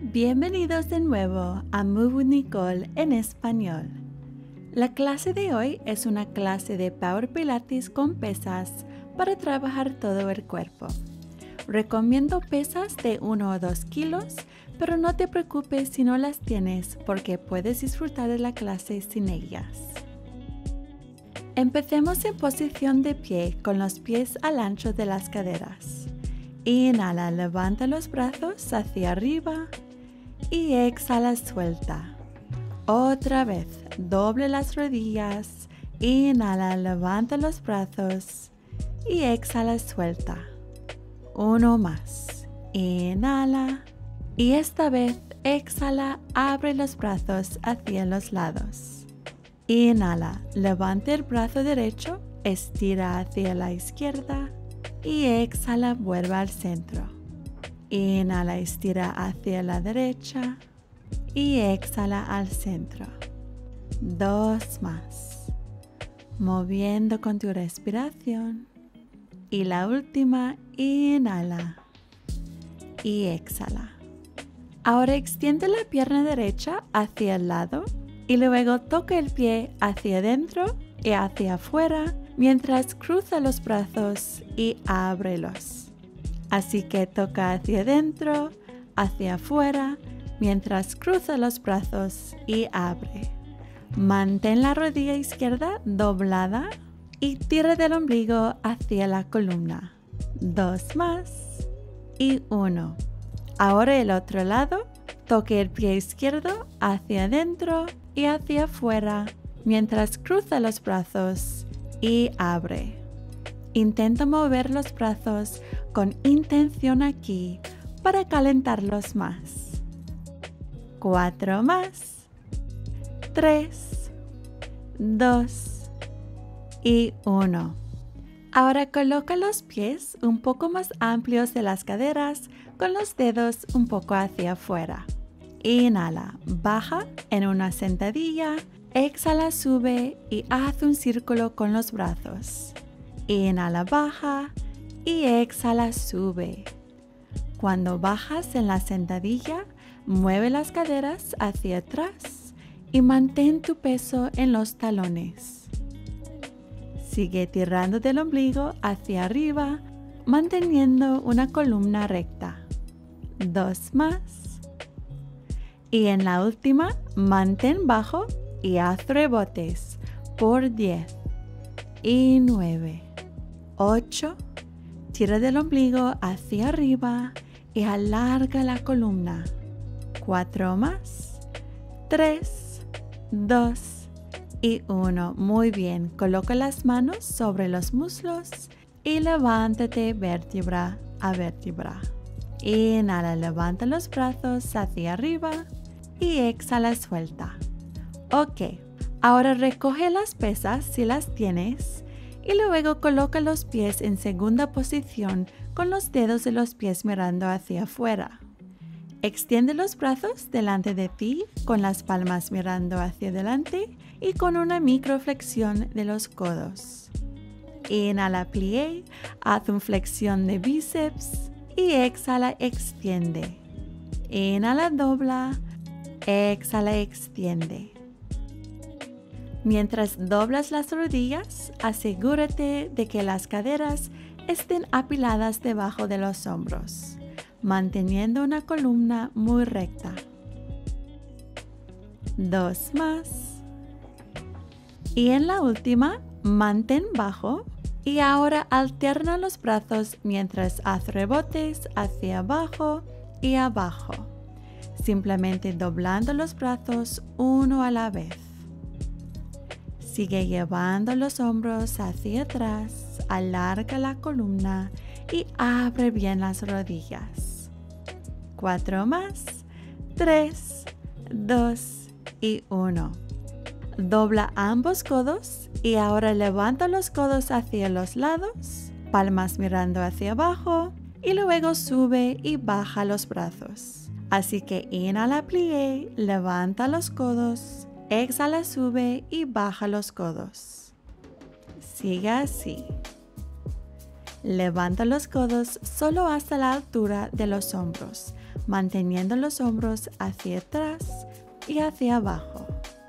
Bienvenidos de nuevo a Move with Nicole en español. La clase de hoy es una clase de Power Pilates con pesas para trabajar todo el cuerpo. Recomiendo pesas de 1 o 2 kilos, pero no te preocupes si no las tienes porque puedes disfrutar de la clase sin ellas. Empecemos en posición de pie con los pies al ancho de las caderas. Inhala, levanta los brazos hacia arriba y exhala, suelta. Otra vez, doble las rodillas, inhala, levanta los brazos y exhala, suelta. Uno más, inhala y esta vez exhala, abre los brazos hacia los lados. Inhala, levanta el brazo derecho, estira hacia la izquierda y exhala, vuelve al centro. Inhala, estira hacia la derecha y exhala al centro. 2 más. Moviendo con tu respiración. Y la última, inhala y exhala. Ahora extiende la pierna derecha hacia el lado y luego toca el pie hacia adentro y hacia afuera mientras cruza los brazos y ábrelos. Así que toca hacia adentro, hacia afuera, mientras cruza los brazos y abre. Mantén la rodilla izquierda doblada y tira del ombligo hacia la columna. 2 más y 1. Ahora el otro lado, toque el pie izquierdo hacia adentro y hacia afuera, mientras cruza los brazos y abre. Intenta mover los brazos con intención aquí para calentarlos más. 4 más. 3, 2 y 1. Ahora coloca los pies un poco más amplios de las caderas con los dedos un poco hacia afuera. Inhala, baja en una sentadilla, exhala, sube y haz un círculo con los brazos. Inhala, baja y exhala, sube. Cuando bajas en la sentadilla, mueve las caderas hacia atrás y mantén tu peso en los talones. Sigue tirando del ombligo hacia arriba, manteniendo una columna recta. 2 más. Y en la última, mantén bajo y haz rebotes por 10 y 9. 8, tira del ombligo hacia arriba y alarga la columna. 4 más. 3, 2 y 1. Muy bien, coloca las manos sobre los muslos y levántate vértebra a vértebra. Inhala, levanta los brazos hacia arriba y exhala, suelta. Ok, ahora recoge las pesas si las tienes. Y luego coloca los pies en segunda posición con los dedos de los pies mirando hacia afuera. Extiende los brazos delante de ti con las palmas mirando hacia adelante y con una microflexión de los codos. Inhala, plié, haz una flexión de bíceps y exhala, extiende. Inhala, dobla, exhala, extiende. Mientras doblas las rodillas, asegúrate de que las caderas estén apiladas debajo de los hombros, manteniendo una columna muy recta. 2 más. Y en la última, mantén bajo y ahora alterna los brazos mientras haz rebotes hacia abajo y abajo, simplemente doblando los brazos uno a la vez. Sigue llevando los hombros hacia atrás, alarga la columna y abre bien las rodillas. 4 más. 3, 2 y 1. Dobla ambos codos y ahora levanta los codos hacia los lados, palmas mirando hacia abajo y luego sube y baja los brazos. Así que inhala, plié, levanta los codos. Exhala, sube y baja los codos. Sigue así. Levanta los codos solo hasta la altura de los hombros. manteniendo los hombros hacia atrás y hacia abajo.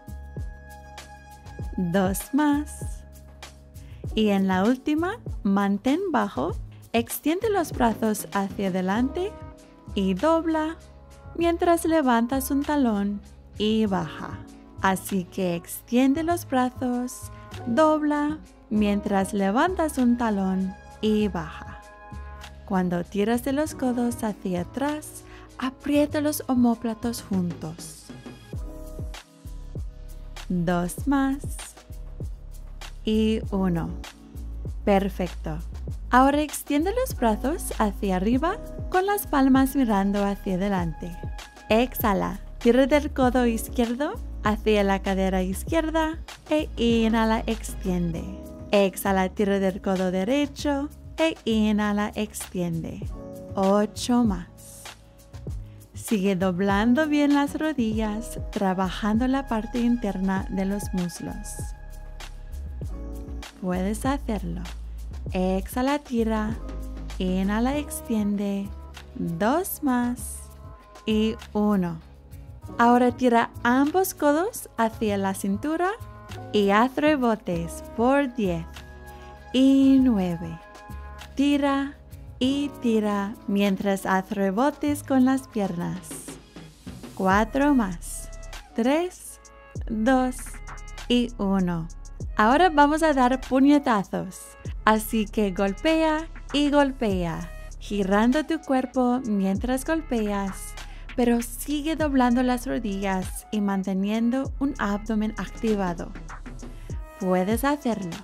2 más. Y en la última, mantén bajo, extiende los brazos hacia adelante y dobla mientras levantas un talón y baja. Así que extiende los brazos, dobla mientras levantas un talón y baja. Cuando tiras de los codos hacia atrás, aprieta los omóplatos juntos. 2 más. Y 1. Perfecto. Ahora extiende los brazos hacia arriba con las palmas mirando hacia adelante. Exhala. Tira del codo izquierdo hacia la cadera izquierda e inhala, extiende. Exhala, tira del codo derecho e inhala, extiende. 8 más. Sigue doblando bien las rodillas, trabajando la parte interna de los muslos. Puedes hacerlo. Exhala, tira. Inhala, extiende. 2 más. Y 1. Ahora tira ambos codos hacia la cintura y haz rebotes por 10 y 9. Tira y tira mientras haz rebotes con las piernas. 4 más. 3, 2 y 1. Ahora vamos a dar puñetazos. Así que golpea y golpea, girando tu cuerpo mientras golpeas, pero sigue doblando las rodillas y manteniendo un abdomen activado. Puedes hacerlo.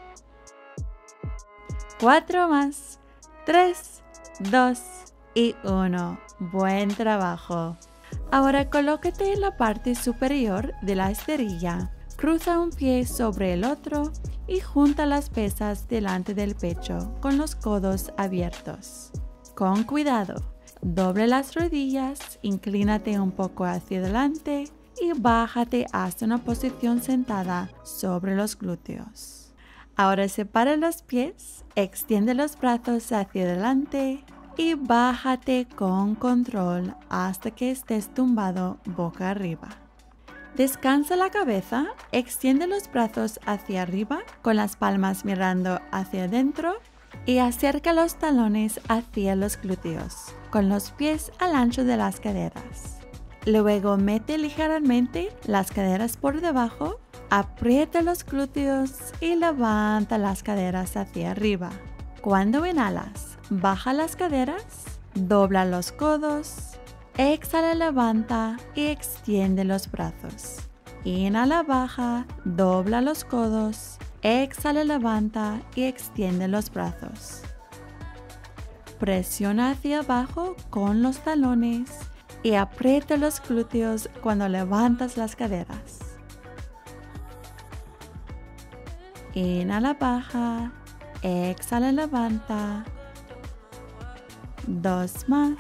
4 más. 3, 2 y 1. Buen trabajo. Ahora colócate en la parte superior de la esterilla. Cruza un pie sobre el otro y junta las pesas delante del pecho con los codos abiertos. Con cuidado, doble las rodillas, inclínate un poco hacia adelante y bájate hasta una posición sentada sobre los glúteos. Ahora separa los pies, extiende los brazos hacia adelante y bájate con control hasta que estés tumbado boca arriba. Descansa la cabeza, extiende los brazos hacia arriba con las palmas mirando hacia adentro y acerca los talones hacia los glúteos con los pies al ancho de las caderas. Luego mete ligeramente las caderas por debajo, aprieta los glúteos y levanta las caderas hacia arriba. Cuando inhalas, baja las caderas, dobla los codos. Exhala, levanta y extiende los brazos. Inhala, baja, dobla los codos. Exhala, levanta y extiende los brazos. Presiona hacia abajo con los talones y aprieta los glúteos cuando levantas las caderas. Inhala, baja. Exhala, levanta. 2 más.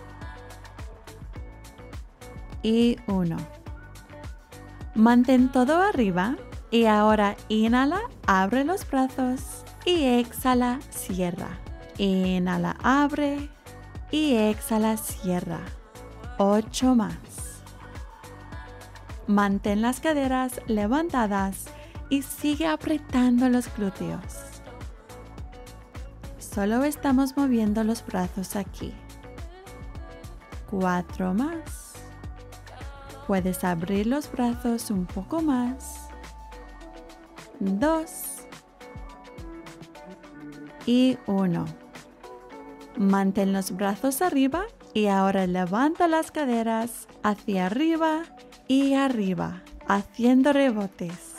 Y 1. Mantén todo arriba y ahora inhala, abre los brazos y exhala, cierra. Inhala, abre y exhala, cierra. 8 más. Mantén las caderas levantadas y sigue apretando los glúteos. Solo estamos moviendo los brazos aquí. 4 más. Puedes abrir los brazos un poco más. 2 y 1. Mantén los brazos arriba y ahora levanta las caderas hacia arriba y arriba, haciendo rebotes.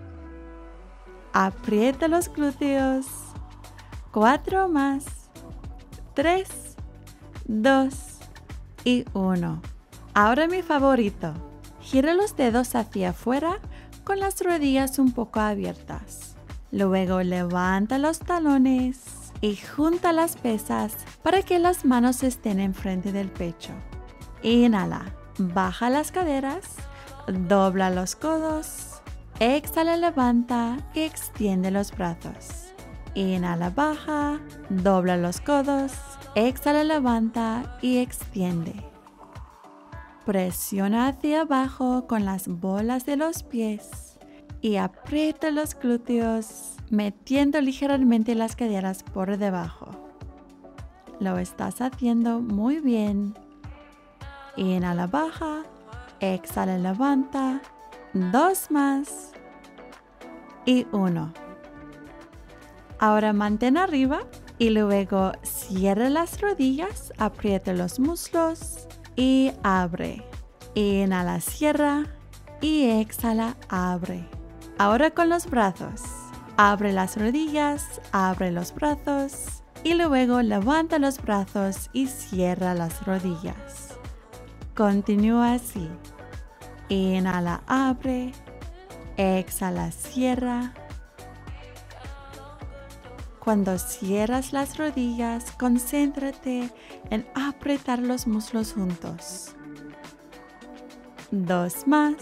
Aprieta los glúteos. 4 más. 3, 2 y 1. Ahora mi favorito. Gira los dedos hacia afuera con las rodillas un poco abiertas. Luego levanta los talones y junta las pesas para que las manos estén enfrente del pecho. Inhala, baja las caderas, dobla los codos. Exhala, levanta y extiende los brazos. Inhala, baja, dobla los codos. Exhala, levanta y extiende. Presiona hacia abajo con las bolas de los pies y aprieta los glúteos, metiendo ligeramente las caderas por debajo. Lo estás haciendo muy bien. Inhala, baja, exhala, levanta. 2 más y 1. Ahora mantén arriba y luego cierra las rodillas, aprieta los muslos y abre. Inhala, cierra y exhala, abre. Ahora con los brazos. Abre las rodillas, abre los brazos y luego levanta los brazos y cierra las rodillas. Continúa así. Inhala, abre. Exhala, cierra. Cuando cierras las rodillas, concéntrate en apretar los muslos juntos. 2 más.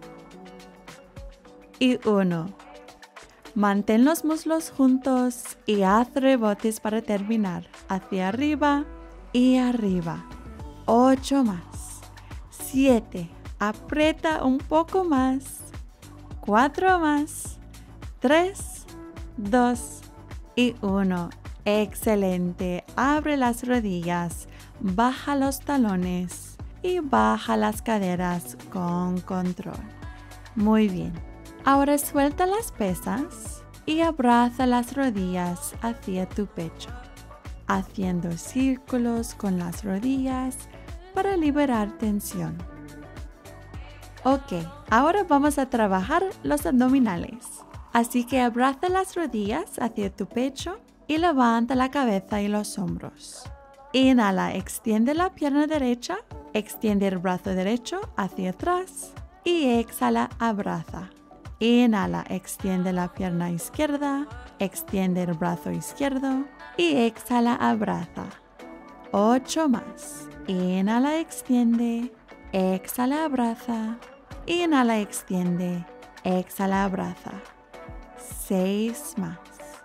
Y 1. Mantén los muslos juntos y haz rebotes para terminar. Hacia arriba y arriba. 8 más. 7. Aprieta un poco más. 4 más. 3, 2 y 1. Excelente. Abre las rodillas, baja los talones y baja las caderas con control. Muy bien. Ahora suelta las pesas y abraza las rodillas hacia tu pecho, haciendo círculos con las rodillas para liberar tensión. Ok, ahora vamos a trabajar los abdominales. Así que abraza las rodillas hacia tu pecho y levanta la cabeza y los hombros. Inhala, extiende la pierna derecha, extiende el brazo derecho hacia atrás y exhala, abraza. Inhala, extiende la pierna izquierda, extiende el brazo izquierdo y exhala, abraza. 8 más. Inhala, extiende, exhala, abraza. Inhala, extiende, exhala, abraza. 6 más.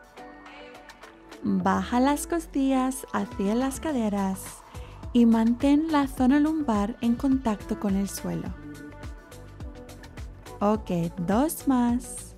Baja las costillas hacia las caderas y mantén la zona lumbar en contacto con el suelo. Ok, 2 más.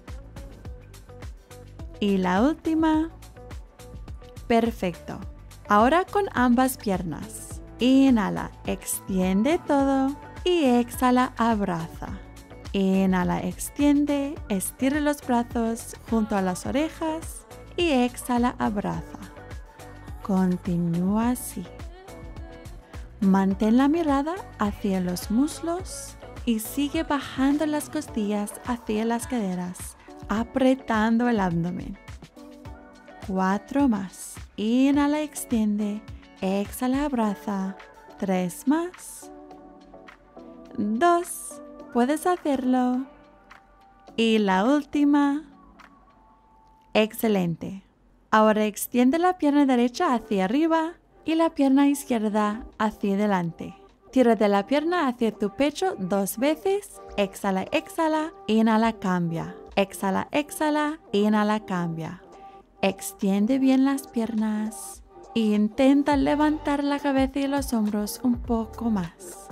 Y la última. Perfecto. Ahora con ambas piernas. Inhala, extiende todo y exhala, abraza. Inhala, extiende, estira los brazos junto a las orejas y exhala, abraza. Continúa así. Mantén la mirada hacia los muslos y sigue bajando las costillas hacia las caderas, apretando el abdomen. 4 más. Inhala, extiende, exhala, abraza. 3 más. 2. Puedes hacerlo. Y la última. Excelente. Ahora extiende la pierna derecha hacia arriba y la pierna izquierda hacia adelante. Tira de la pierna hacia tu pecho 2 veces. Exhala, exhala, inhala, cambia. Exhala, exhala, inhala, cambia. Extiende bien las piernas e intenta levantar la cabeza y los hombros un poco más.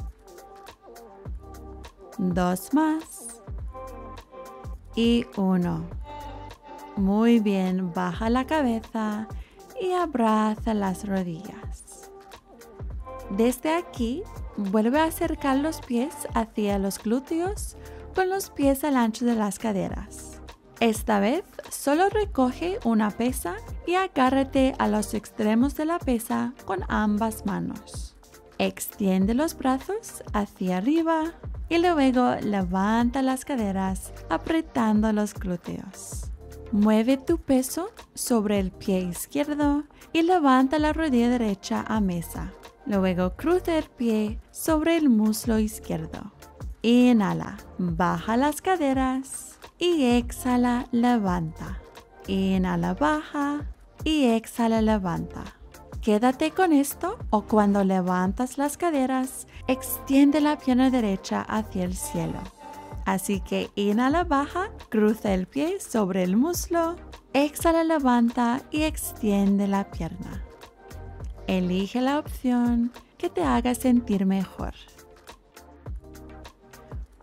2 más. Y 1. Muy bien, baja la cabeza y abraza las rodillas. Desde aquí, vuelve a acercar los pies hacia los glúteos con los pies al ancho de las caderas. Esta vez, solo recoge una pesa y agárrate a los extremos de la pesa con ambas manos. Extiende los brazos hacia arriba y luego levanta las caderas apretando los glúteos. Mueve tu peso sobre el pie izquierdo y levanta la rodilla derecha a mesa. Luego cruza el pie sobre el muslo izquierdo. Inhala, baja las caderas y exhala, levanta. Inhala, baja y exhala, levanta. Quédate con esto o cuando levantas las caderas, extiende la pierna derecha hacia el cielo. Así que inhala, baja, cruza el pie sobre el muslo, exhala, levanta y extiende la pierna. Elige la opción que te haga sentir mejor.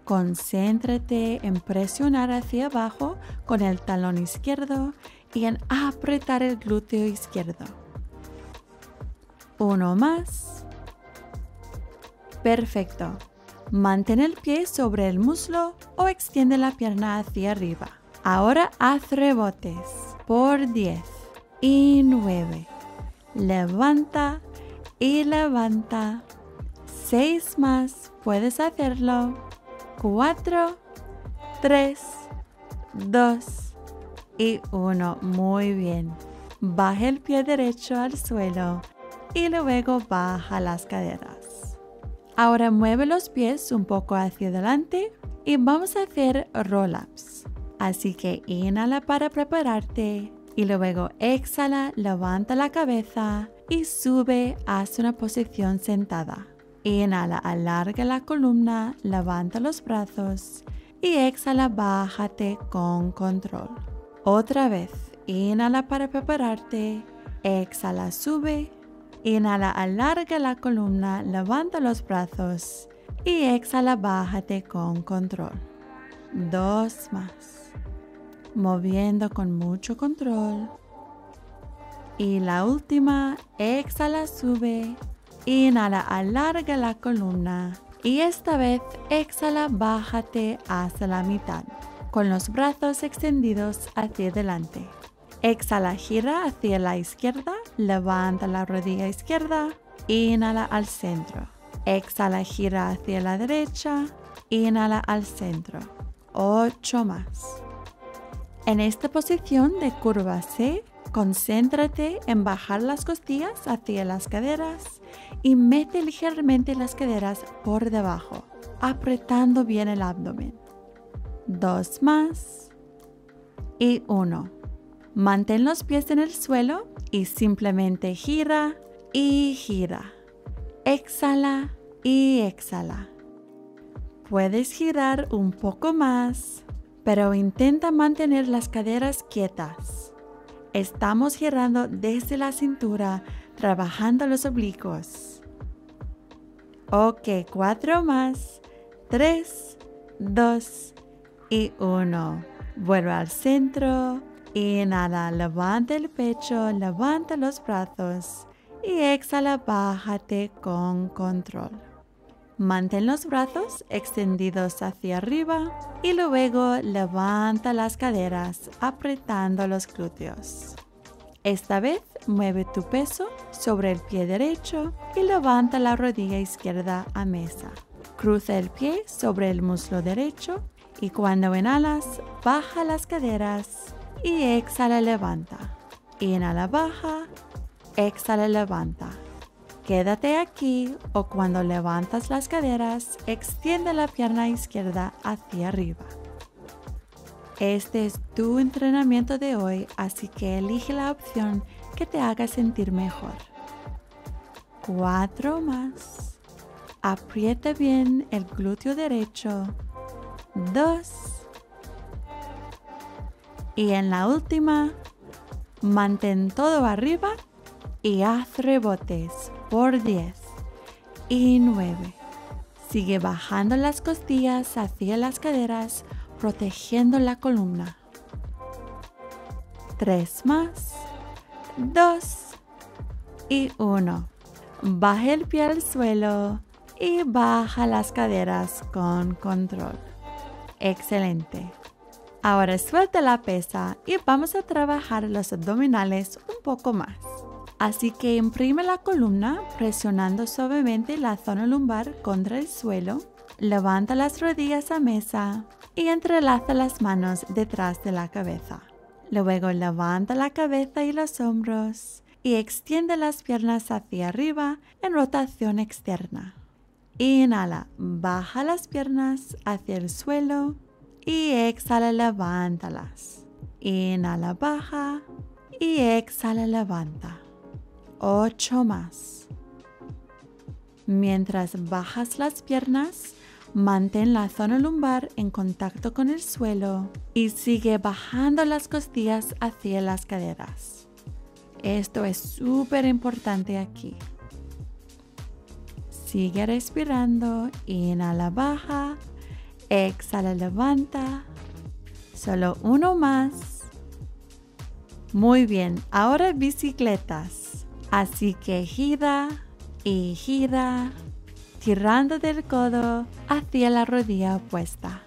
Concéntrate en presionar hacia abajo con el talón izquierdo y en apretar el glúteo izquierdo. Uno más. Perfecto. Mantén el pie sobre el muslo o extiende la pierna hacia arriba. Ahora haz rebotes por 10 y 9. Levanta y levanta. 6 más. Puedes hacerlo. 4, 3, 2 y 1. Muy bien. Baja el pie derecho al suelo y luego baja las caderas. Ahora mueve los pies un poco hacia adelante y vamos a hacer roll-ups. Así que inhala para prepararte y luego exhala, levanta la cabeza y sube hacia una posición sentada. Inhala, alarga la columna, levanta los brazos y exhala, bájate con control. Otra vez, inhala para prepararte, exhala, sube. Inhala, alarga la columna, levanta los brazos y exhala, bájate con control. 2 más. Moviendo con mucho control. Y la última, exhala, sube. Inhala, alarga la columna y esta vez exhala, bájate hasta la mitad, con los brazos extendidos hacia adelante. Exhala, gira hacia la izquierda, levanta la rodilla izquierda, inhala al centro. Exhala, gira hacia la derecha, inhala al centro. 8 más. En esta posición de curva C, concéntrate en bajar las costillas hacia las caderas y mete ligeramente las caderas por debajo, apretando bien el abdomen. 2 más y 1. Mantén los pies en el suelo y simplemente gira y gira. Exhala y exhala. Puedes girar un poco más, pero intenta mantener las caderas quietas. Estamos girando desde la cintura, trabajando los oblicuos. Ok, 4 más. 3, 2 y 1. Vuelve al centro. Inhala, levanta el pecho, levanta los brazos y exhala, bájate con control. Mantén los brazos extendidos hacia arriba y luego levanta las caderas apretando los glúteos. Esta vez mueve tu peso sobre el pie derecho y levanta la rodilla izquierda a mesa. Cruza el pie sobre el muslo derecho y cuando inhalas, baja las caderas. Y exhala, levanta. Inhala, baja. Exhala, levanta. Quédate aquí o cuando levantas las caderas, extiende la pierna izquierda hacia arriba. Este es tu entrenamiento de hoy, así que elige la opción que te haga sentir mejor. 4 más. Aprieta bien el glúteo derecho. 2. Y en la última, mantén todo arriba y haz rebotes por 10 y 9. Sigue bajando las costillas hacia las caderas, protegiendo la columna. 3 más, 2 y 1. Baja el pie al suelo y baja las caderas con control. Excelente. Ahora suelta la pesa y vamos a trabajar los abdominales un poco más. Así que imprime la columna presionando suavemente la zona lumbar contra el suelo. Levanta las rodillas a mesa y entrelaza las manos detrás de la cabeza. Luego levanta la cabeza y los hombros y extiende las piernas hacia arriba en rotación externa. Inhala, baja las piernas hacia el suelo y exhala, levántalas. Inhala, baja y exhala, levanta. 8 más. Mientras bajas las piernas, mantén la zona lumbar en contacto con el suelo y sigue bajando las costillas hacia las caderas. Esto es súper importante aquí. Sigue respirando, inhala, baja, Exhala, levanta. Solo uno más. Muy bien, ahora bicicletas. Así que gira y gira, tirando del codo hacia la rodilla opuesta.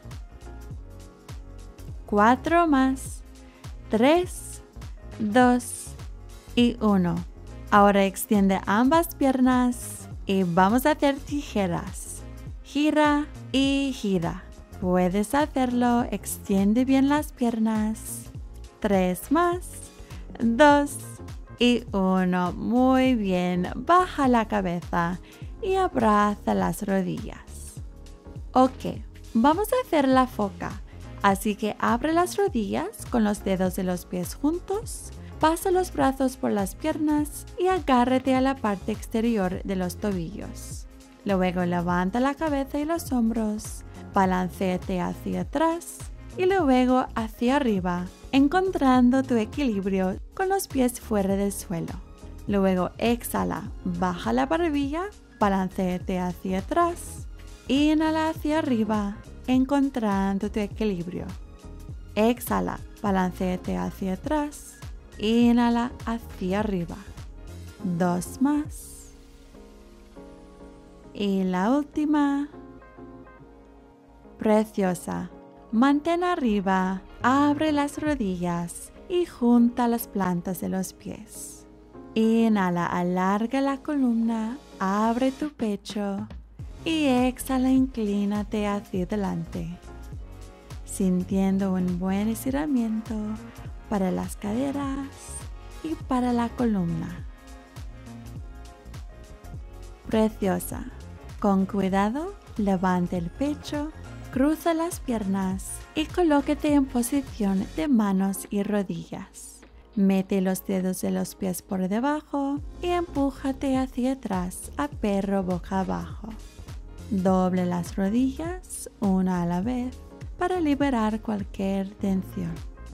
4 más. 3, 2 y 1. Ahora extiende ambas piernas y vamos a hacer tijeras. Gira y gira. Puedes hacerlo, extiende bien las piernas. 3 más. 2 y 1. Muy bien. Baja la cabeza y abraza las rodillas. Ok, vamos a hacer la foca. Así que abre las rodillas con los dedos de los pies juntos. Pasa los brazos por las piernas y agárrate a la parte exterior de los tobillos. Luego levanta la cabeza y los hombros. Balanceate hacia atrás y luego hacia arriba, encontrando tu equilibrio con los pies fuera del suelo. Luego exhala, baja la barbilla, balanceate hacia atrás, inhala hacia arriba, encontrando tu equilibrio. Exhala, balanceate hacia atrás, inhala hacia arriba. 2 más. Y la última. Preciosa. Mantén arriba, abre las rodillas y junta las plantas de los pies. Inhala, alarga la columna, abre tu pecho y exhala, inclínate hacia adelante, sintiendo un buen estiramiento para las caderas y para la columna. Preciosa. Con cuidado, levanta el pecho, cruza las piernas y colócate en posición de manos y rodillas. Mete los dedos de los pies por debajo y empújate hacia atrás a perro boca abajo. Doble las rodillas una a la vez para liberar cualquier tensión.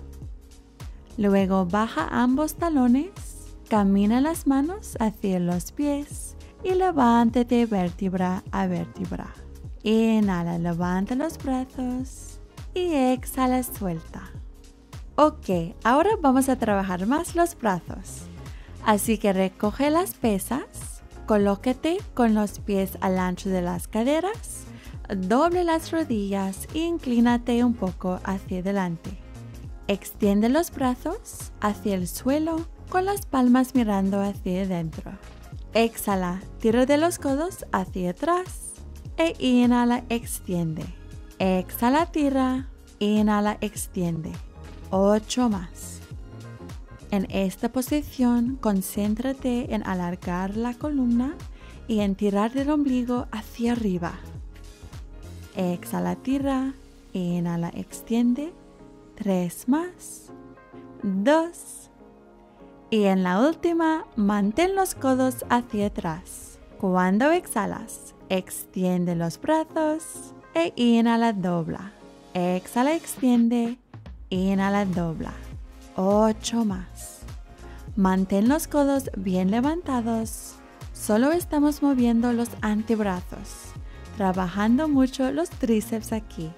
Luego baja ambos talones, camina las manos hacia los pies y levántate vértebra a vértebra. Inhala, levanta los brazos y exhala, suelta. Ok, ahora vamos a trabajar más los brazos. Así que recoge las pesas, colócate con los pies al ancho de las caderas, doble las rodillas e inclínate un poco hacia adelante. Extiende los brazos hacia el suelo con las palmas mirando hacia adentro. Exhala, tira de los codos hacia atrás. E inhala, extiende. Exhala, tira. Inhala, extiende. 8 más. En esta posición, concéntrate en alargar la columna y en tirar del ombligo hacia arriba. Exhala, tira. Inhala, extiende. 3 más. 2. Y en la última, mantén los codos hacia atrás. Cuando exhalas, extiende los brazos e inhala, dobla. Exhala, extiende. Inhala, dobla. 8 más. Mantén los codos bien levantados. Solo estamos moviendo los antebrazos, trabajando mucho los tríceps aquí.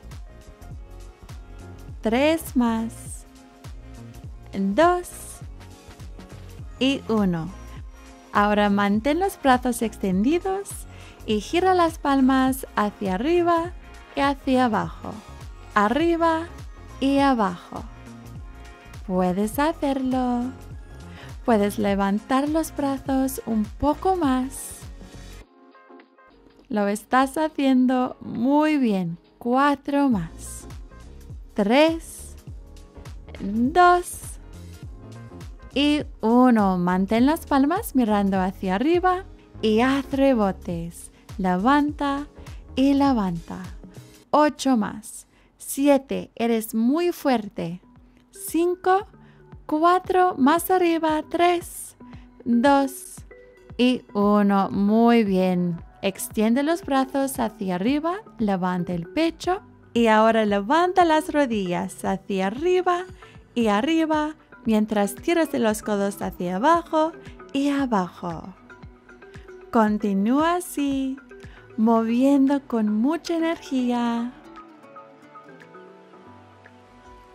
3 más. 2 y 1. Ahora mantén los brazos extendidos y gira las palmas hacia arriba y hacia abajo. Arriba y abajo. Puedes hacerlo. Puedes levantar los brazos un poco más. Lo estás haciendo muy bien. 4 más. 3, 2 y 1. Mantén las palmas mirando hacia arriba y haz rebotes. Levanta y levanta. 8 más. 7. Eres muy fuerte. 5, 4, más arriba. 3, 2 y 1. Muy bien. Extiende los brazos hacia arriba. Levanta el pecho. Y ahora levanta las rodillas hacia arriba y arriba, mientras tiras de los codos hacia abajo y abajo. Continúa así, moviendo con mucha energía.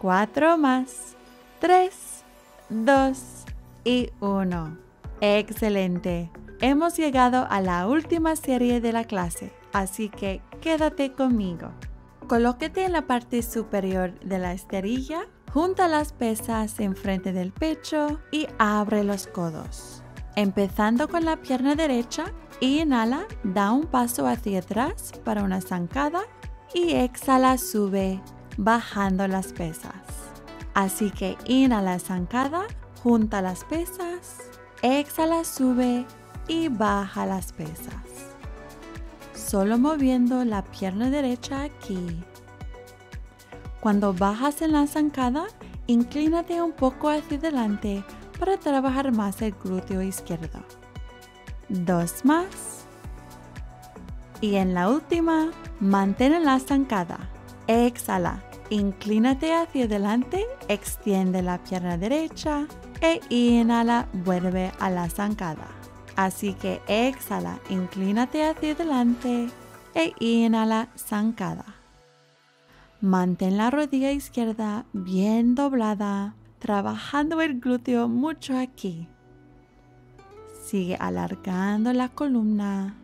4 más. 3, 2 y 1. Excelente. Hemos llegado a la última serie de la clase, así que quédate conmigo. Colóquete en la parte superior de la esterilla, junta las pesas enfrente del pecho y abre los codos. Empezando con la pierna derecha, inhala, da un paso hacia atrás para una zancada y exhala, sube, bajando las pesas. Así que inhala, zancada, junta las pesas, exhala, sube y baja las pesas. Solo moviendo la pierna derecha aquí. Cuando bajas en la zancada, inclínate un poco hacia adelante para trabajar más el glúteo izquierdo. 2 más. Y en la última, mantén la zancada. Exhala, inclínate hacia adelante, extiende la pierna derecha e inhala, vuelve a la zancada. Así que exhala, inclínate hacia adelante e inhala, zancada. Mantén la rodilla izquierda bien doblada, trabajando el glúteo mucho aquí. Sigue alargando la columna.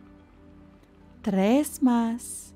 3 más.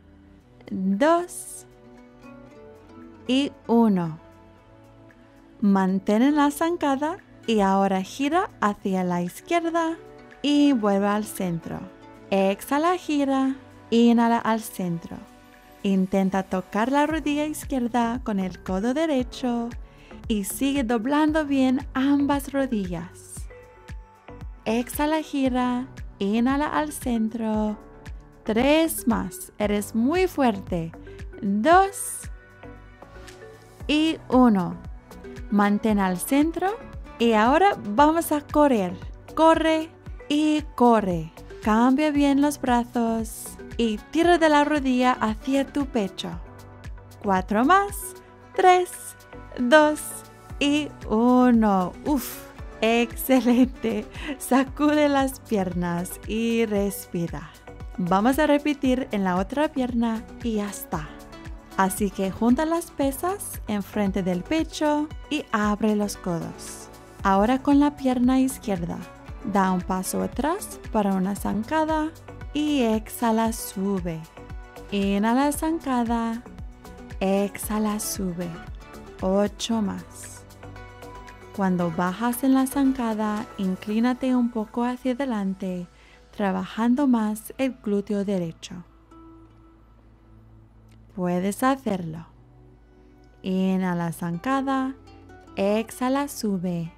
2 y 1. Mantén la zancada. Y ahora gira hacia la izquierda y vuelve al centro. Exhala, gira, inhala al centro. Intenta tocar la rodilla izquierda con el codo derecho y sigue doblando bien ambas rodillas. Exhala, gira, inhala al centro. 3 más. Eres muy fuerte. 2 y 1. Mantén al centro. Y ahora vamos a correr. Corre y corre. Cambia bien los brazos y tira de la rodilla hacia tu pecho. 4 más. 3, 2 y 1. Uf, excelente. Sacude las piernas y respira. Vamos a repetir en la otra pierna y ya está. Así que junta las pesas enfrente del pecho y abre los codos. Ahora con la pierna izquierda, da un paso atrás para una zancada y exhala, sube. Inhala, zancada, exhala, sube. 8 más. Cuando bajas en la zancada, inclínate un poco hacia adelante, trabajando más el glúteo derecho. Puedes hacerlo. Inhala, zancada, exhala, sube.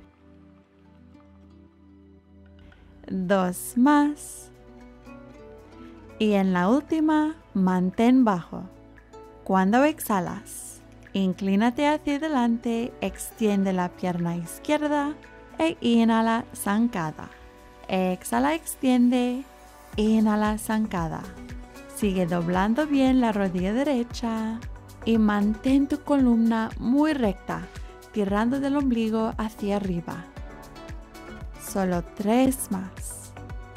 2 más. Y en la última, mantén bajo. Cuando exhalas, inclínate hacia adelante, extiende la pierna izquierda e inhala, zancada. Exhala, extiende, inhala, zancada. Sigue doblando bien la rodilla derecha y mantén tu columna muy recta, tirando del ombligo hacia arriba. Solo 3 más.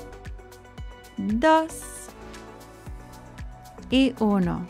2 y 1.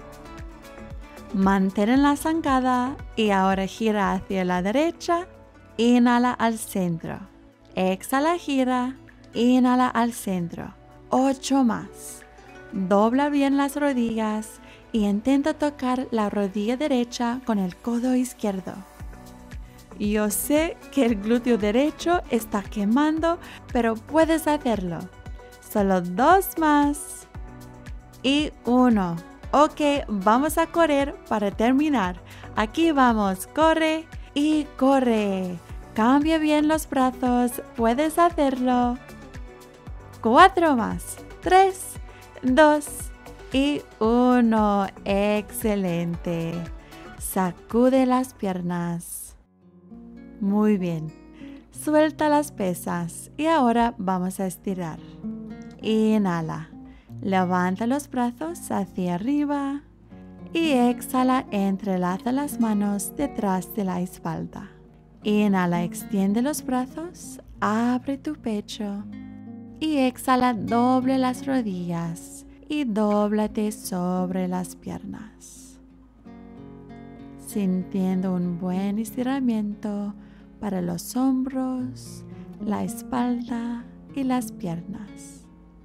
Mantén la zancada y ahora gira hacia la derecha. Inhala al centro. Exhala, gira. Inhala al centro. 8 más. Dobla bien las rodillas y intenta tocar la rodilla derecha con el codo izquierdo. Yo sé que el glúteo derecho está quemando, pero puedes hacerlo. Solo 2 más. Y 1. Ok, vamos a correr para terminar. Aquí vamos, corre y corre. Cambia bien los brazos, puedes hacerlo. 4 más. 3, 2 y 1. Excelente. Sacude las piernas. Muy bien. Suelta las pesas y ahora vamos a estirar. Inhala. Levanta los brazos hacia arriba y exhala, entrelaza las manos detrás de la espalda. Inhala, extiende los brazos, abre tu pecho y exhala, doble las rodillas y dóblate sobre las piernas. sintiendo un buen estiramiento para los hombros, la espalda y las piernas.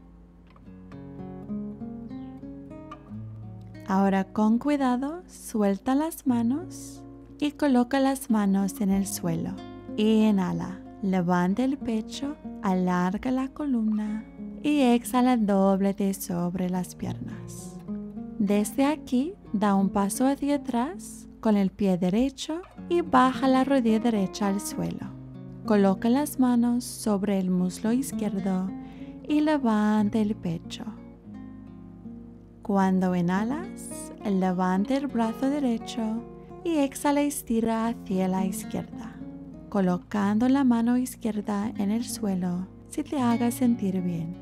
Ahora con cuidado, suelta las manos y coloca las manos en el suelo. Inhala, levanta el pecho, alarga la columna y exhala, dóblete sobre las piernas. Desde aquí, da un paso hacia atrás con el pie derecho y baja la rodilla derecha al suelo. Coloca las manos sobre el muslo izquierdo y levanta el pecho. Cuando inhalas, levanta el brazo derecho y exhala, estira hacia la izquierda, colocando la mano izquierda en el suelo si te haga sentir bien.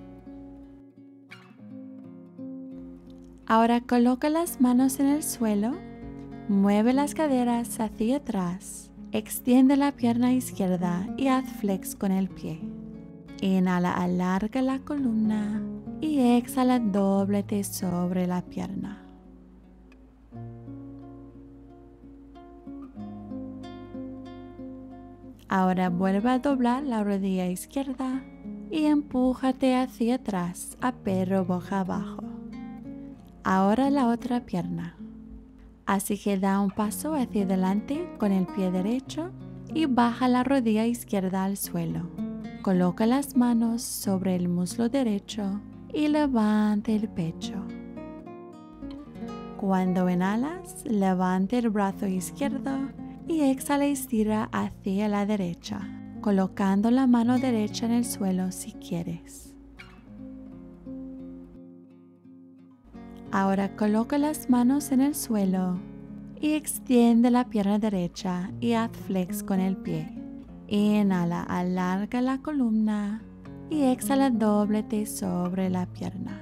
Ahora coloca las manos en el suelo, mueve las caderas hacia atrás, extiende la pierna izquierda y haz flex con el pie. Inhala, alarga la columna y exhala, dóblete sobre la pierna. Ahora vuelve a doblar la rodilla izquierda y empújate hacia atrás a perro boca abajo. Ahora la otra pierna. Así que da un paso hacia adelante con el pie derecho y baja la rodilla izquierda al suelo. Coloca las manos sobre el muslo derecho y levanta el pecho. Cuando inhalas, levanta el brazo izquierdo y exhala, estira hacia la derecha, colocando la mano derecha en el suelo si quieres. Ahora coloca las manos en el suelo y extiende la pierna derecha y haz flex con el pie. Inhala, alarga la columna y exhala, dóblete sobre la pierna.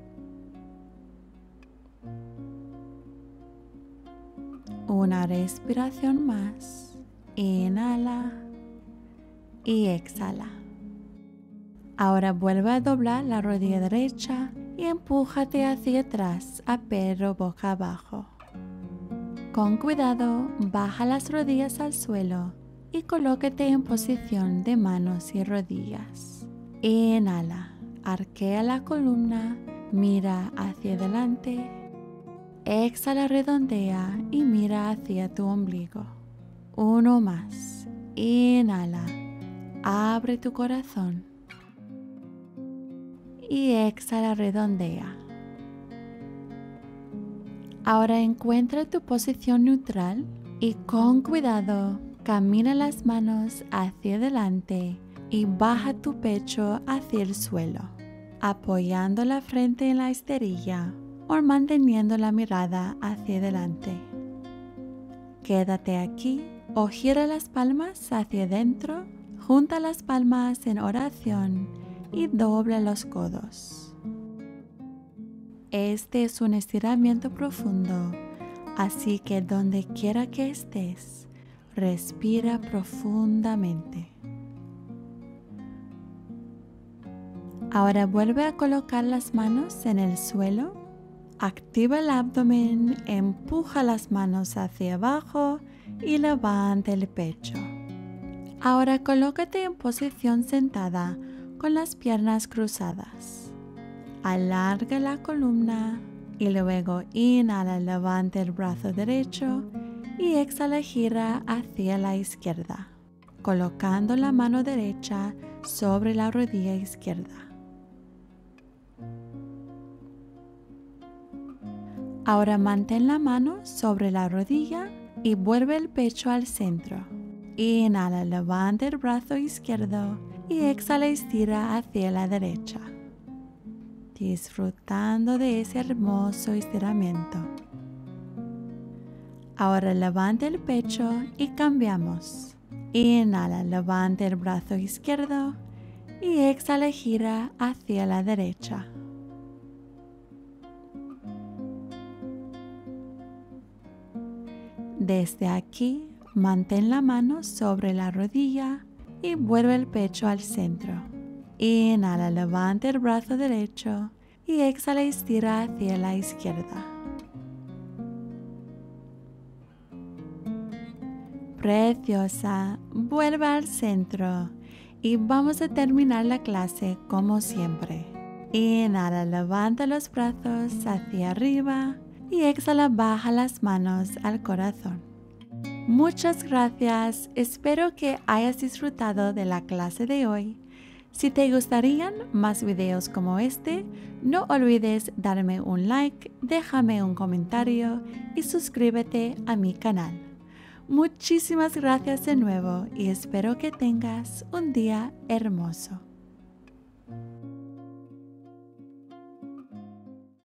Una respiración más. Inhala y exhala. Ahora vuelve a doblar la rodilla derecha y empújate hacia atrás a perro boca abajo. Con cuidado, baja las rodillas al suelo y colócate en posición de manos y rodillas. Inhala, arquea la columna, mira hacia adelante. Exhala, redondea y mira hacia tu ombligo. Uno más. Inhala, abre tu corazón. Y exhala, redondea. Ahora encuentra tu posición neutral y con cuidado camina las manos hacia adelante y baja tu pecho hacia el suelo, apoyando la frente en la esterilla o manteniendo la mirada hacia adelante. Quédate aquí o gira las palmas hacia adentro, junta las palmas en oración y dobla los codos. Este es un estiramiento profundo, así que donde quiera que estés, respira profundamente. Ahora vuelve a colocar las manos en el suelo, activa el abdomen, empuja las manos hacia abajo y levanta el pecho. Ahora colócate en posición sentada con las piernas cruzadas. Alarga la columna y luego inhala, levanta el brazo derecho y exhala, gira hacia la izquierda, colocando la mano derecha sobre la rodilla izquierda. Ahora mantén la mano sobre la rodilla y vuelve el pecho al centro. Inhala, levanta el brazo izquierdo y exhala, estira hacia la derecha, disfrutando de ese hermoso estiramiento. Ahora levanta el pecho y cambiamos. Inhala, levanta el brazo izquierdo y exhala, gira hacia la derecha. Desde aquí, mantén la mano sobre la rodilla y vuelve el pecho al centro. Inhala, levanta el brazo derecho y exhala, estira hacia la izquierda. Preciosa, vuelva al centro y vamos a terminar la clase como siempre. Inhala, levanta los brazos hacia arriba y exhala, baja las manos al corazón. Muchas gracias, espero que hayas disfrutado de la clase de hoy. Si te gustarían más videos como este, no olvides darme un like, déjame un comentario y suscríbete a mi canal. Muchísimas gracias de nuevo y espero que tengas un día hermoso.